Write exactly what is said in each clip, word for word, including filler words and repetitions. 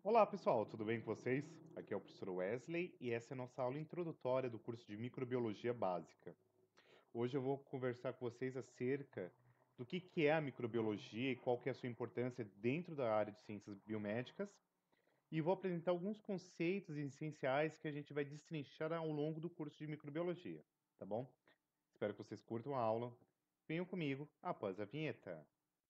Olá pessoal, tudo bem com vocês? Aqui é o professor Wesley e essa é a nossa aula introdutória do curso de Microbiologia Básica. Hoje eu vou conversar com vocês acerca do que que é a microbiologia e qual que é a sua importância dentro da área de ciências biomédicas e vou apresentar alguns conceitos essenciais que a gente vai destrinchar ao longo do curso de microbiologia, tá bom? Espero que vocês curtam a aula. Venham comigo após a vinheta.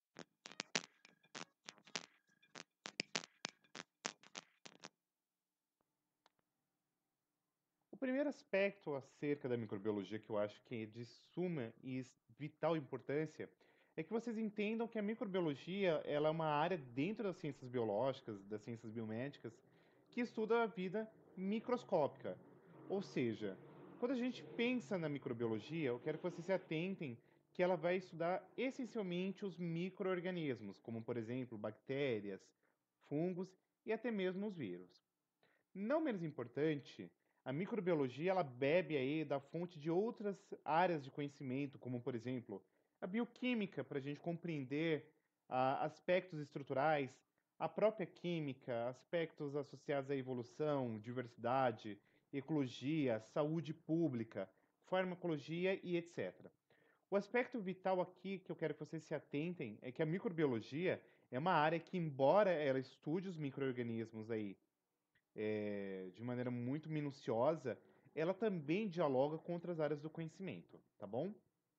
O primeiro aspecto acerca da microbiologia que eu acho que é de suma e es- vital importância é que vocês entendam que a microbiologia ela é uma área dentro das ciências biológicas, das ciências biomédicas, que estuda a vida microscópica. Ou seja, quando a gente pensa na microbiologia, eu quero que vocês se atentem que ela vai estudar essencialmente os micro-organismos, como por exemplo bactérias, fungos e até mesmo os vírus. Não menos importante, a microbiologia ela bebe aí da fonte de outras áreas de conhecimento, como por exemplo a bioquímica, para a gente compreender ah, aspectos estruturais, a própria química, aspectos associados à evolução, diversidade, ecologia, saúde pública, farmacologia e etcétera. O aspecto vital aqui que eu quero que vocês se atentem é que a microbiologia é uma área que, embora ela estude os micro-organismos aí eh, de maneira muito minuciosa, ela também dialoga com outras áreas do conhecimento, tá bom?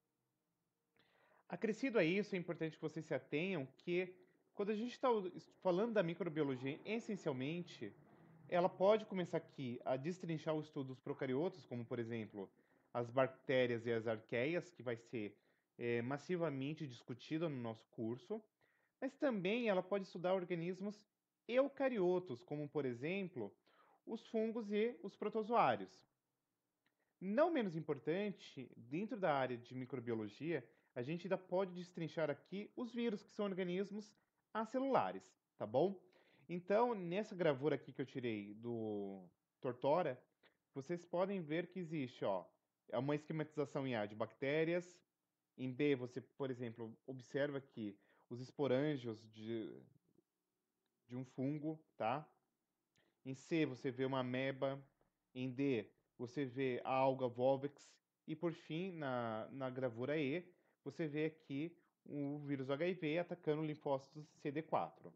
Acrescido a isso, é importante que vocês se atenham que quando a gente está falando da microbiologia, essencialmente, ela pode começar aqui a destrinchar o estudo dos procariotos, como por exemplo as bactérias e as arqueias, que vai ser eh, massivamente discutida no nosso curso, mas também ela pode estudar organismos eucariotos, como por exemplo os fungos e os protozoários. Não menos importante, dentro da área de microbiologia, a gente ainda pode destrinchar aqui os vírus, que são organismos acelulares, tá bom? Então, nessa gravura aqui que eu tirei do Tortora, vocês podem ver que existe, ó, é uma esquematização em A de bactérias. Em B, você, por exemplo, observa aqui os esporângios de, de um fungo, tá? Em C, você vê uma ameba. Em D, você vê a alga Volvex. E por fim, na, na gravura E, você vê aqui o vírus H I V atacando linfócitos C D quatro.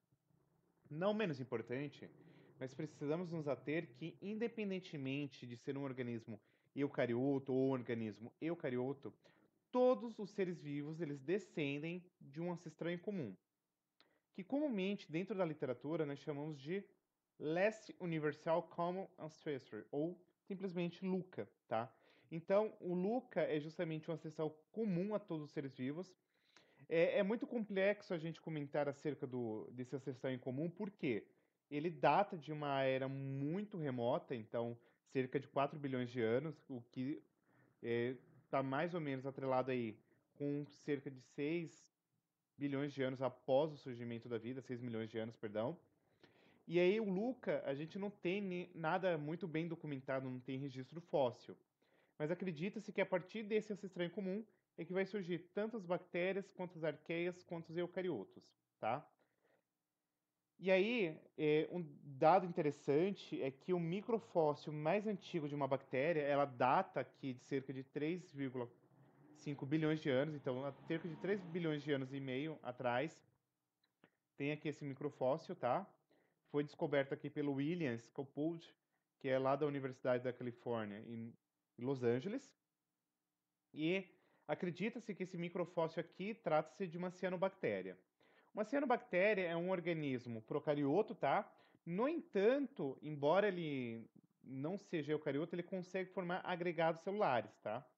Não menos importante, nós precisamos nos ater que, independentemente de ser um organismo eucarioto ou um organismo eucarioto, todos os seres vivos eles descendem de um ancestral em comum, que comumente dentro da literatura nós chamamos de Last Universal Common Ancestor, ou simplesmente LUCA, tá? Então, o LUCA é justamente um ancestral comum a todos os seres vivos. É, é muito complexo a gente comentar acerca do, desse ancestral em comum, porque ele data de uma era muito remota, então cerca de quatro bilhões de anos, o que está mais ou menos atrelado aí com cerca de seis bilhões de anos após o surgimento da vida, seis milhões de anos, perdão. E aí o Luca, a gente não tem nada muito bem documentado, não tem registro fóssil. Mas acredita-se que a partir desse ancestral em comum é que vai surgir tanto as bactérias, quanto as arqueias, quanto os eucariotos, tá? E aí, é, um dado interessante é que o microfóssil mais antigo de uma bactéria, ela data aqui de cerca de três vírgula cinco bilhões de anos, então há cerca de três bilhões de anos e meio atrás, tem aqui esse microfóssil, tá? Foi descoberto aqui pelo William Skopult, que é lá da Universidade da Califórnia, em Los Angeles. E acredita-se que esse microfóssil aqui trata-se de uma cianobactéria. Uma cianobactéria é um organismo procarioto, tá? No entanto, embora ele não seja eucarioto, ele consegue formar agregados celulares, tá?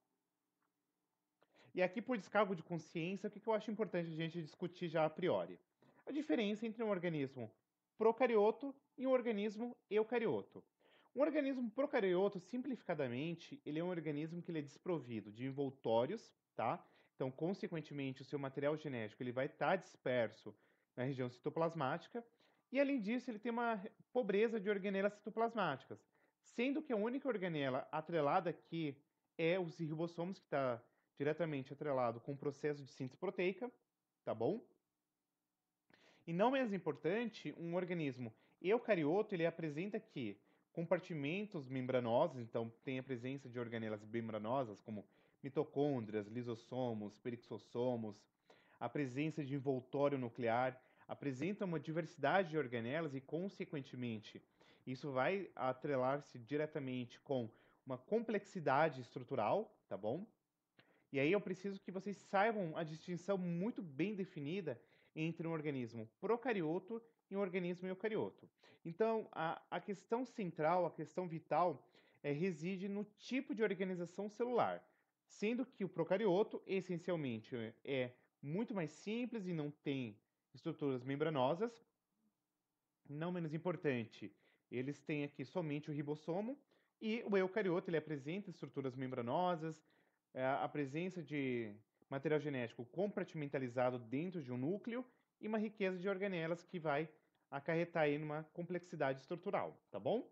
E aqui, por descargo de consciência, o que eu acho importante a gente discutir já a priori? A diferença entre um organismo procarioto e um organismo eucarioto. Um organismo procarioto, simplificadamente, ele é um organismo que ele é desprovido de envoltórios, tá? Então, consequentemente, o seu material genético ele vai estar disperso na região citoplasmática. E, além disso, ele tem uma pobreza de organelas citoplasmáticas, sendo que a única organela atrelada aqui é os ribossomos, que está diretamente atrelado com o processo de síntese proteica, tá bom? E não menos importante, um organismo eucarioto, ele apresenta aqui compartimentos membranosos, então tem a presença de organelas membranosas, como mitocôndrias, lisossomos, perixossomos, a presença de envoltório nuclear, apresenta uma diversidade de organelas e, consequentemente, isso vai atrelar-se diretamente com uma complexidade estrutural, tá bom? E aí eu preciso que vocês saibam a distinção muito bem definida entre um organismo procarioto e um organismo eucarioto. Então, a, a questão central, a questão vital, é, reside no tipo de organização celular, sendo que o procarioto, essencialmente, é muito mais simples e não tem estruturas membranosas. Não menos importante, eles têm aqui somente o ribossomo, e o eucarioto ele apresenta estruturas membranosas, é, a presença de material genético compartimentalizado dentro de um núcleo e uma riqueza de organelas que vai acarretar aí numa complexidade estrutural, tá bom?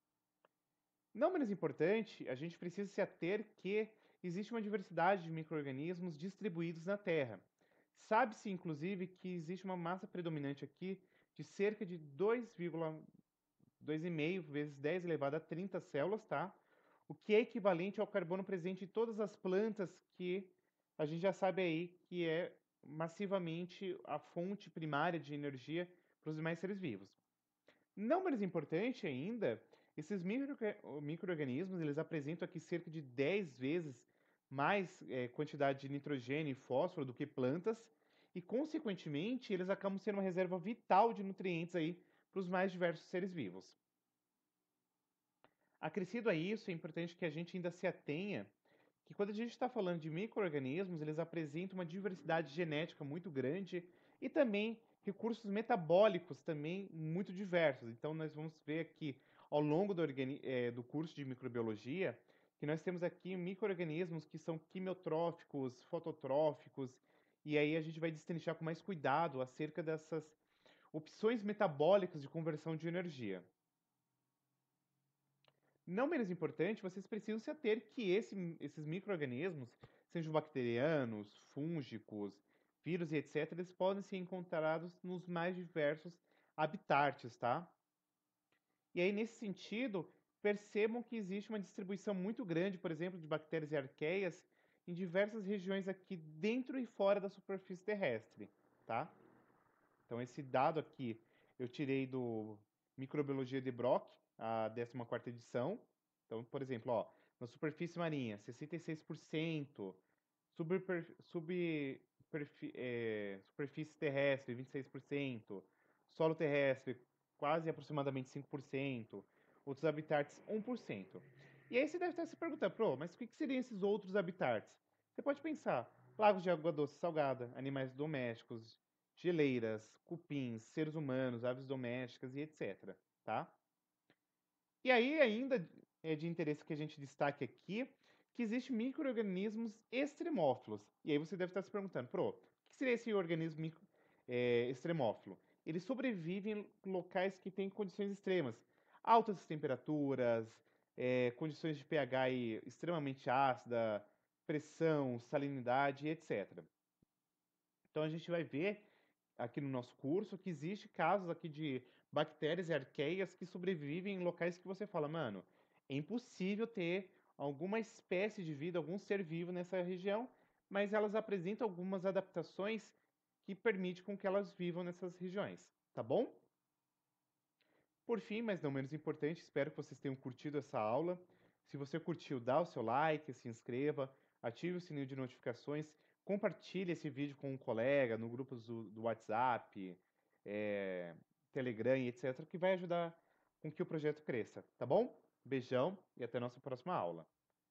Não menos importante, a gente precisa se ater que existe uma diversidade de micro-organismos distribuídos na Terra. Sabe-se, inclusive, que existe uma massa predominante aqui de cerca de dois vírgula dois vírgula cinco vezes dez elevado a trinta células, tá? O que é equivalente ao carbono presente em todas as plantas, que a gente já sabe aí que é massivamente a fonte primária de energia para os demais seres vivos. Não menos importante ainda, esses micro- micro-organismos, eles apresentam aqui cerca de dez vezes mais é, quantidade de nitrogênio e fósforo do que plantas, e, consequentemente, eles acabam sendo uma reserva vital de nutrientes aí para os mais diversos seres vivos. Acrescido a isso, é importante que a gente ainda se atenha que quando a gente está falando de micro-organismos, eles apresentam uma diversidade genética muito grande e também recursos metabólicos também muito diversos. Então, nós vamos ver aqui, ao longo do, é, do curso de microbiologia, que nós temos aqui micro-organismos que são quimiotróficos, fototróficos, e aí a gente vai destrinchar com mais cuidado acerca dessas opções metabólicas de conversão de energia. Não menos importante, vocês precisam se ater que esse, esses micro-organismos, sejam bacterianos, fúngicos, vírus e etcétera, eles podem ser encontrados nos mais diversos habitats, tá? E aí, nesse sentido, percebam que existe uma distribuição muito grande, por exemplo, de bactérias e arqueias em diversas regiões aqui dentro e fora da superfície terrestre, tá? Então, esse dado aqui eu tirei do Microbiologia de Brock, a décima quarta edição. Então, por exemplo, ó, na superfície marinha, sessenta e seis por cento, subper, sub, perfi, é, superfície terrestre, vinte e seis por cento, solo terrestre, quase aproximadamente cinco por cento, outros habitats, um por cento. E aí você deve estar se perguntando, pô, mas o que seriam esses outros habitats? Você pode pensar, lagos de água doce salgada, animais domésticos, geleiras, cupins, seres humanos, aves domésticas e etcétera, tá? E aí ainda é de interesse que a gente destaque aqui que existem micro-organismos extremófilos. E aí você deve estar se perguntando, pro, o que seria esse organismo micro, é, extremófilo? Ele sobrevive em locais que têm condições extremas, altas temperaturas, é, condições de pH aí extremamente ácida, pressão, salinidade, etcétera. Então a gente vai ver aqui no nosso curso que existe casos aqui de bactérias e arqueias que sobrevivem em locais que você fala, mano, é impossível ter alguma espécie de vida, algum ser vivo nessa região, mas elas apresentam algumas adaptações que permitem com que elas vivam nessas regiões, tá bom? Por fim, mas não menos importante, espero que vocês tenham curtido essa aula. Se você curtiu, dá o seu like, se inscreva, ative o sininho de notificações, compartilhe esse vídeo com um colega no grupo do, do WhatsApp, é, Telegram e etcétera, que vai ajudar com que o projeto cresça, tá bom? Beijão e até a nossa próxima aula.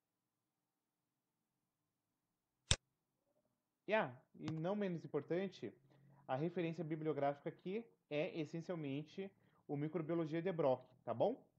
E, ah, e não menos importante, a referência bibliográfica aqui é essencialmente o Microbiologia de Brock, tá bom?